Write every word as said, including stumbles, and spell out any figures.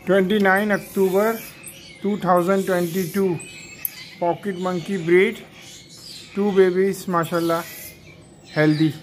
29 October two thousand twenty-two. Pocket monkey breed. Two babies, mashallah, healthy.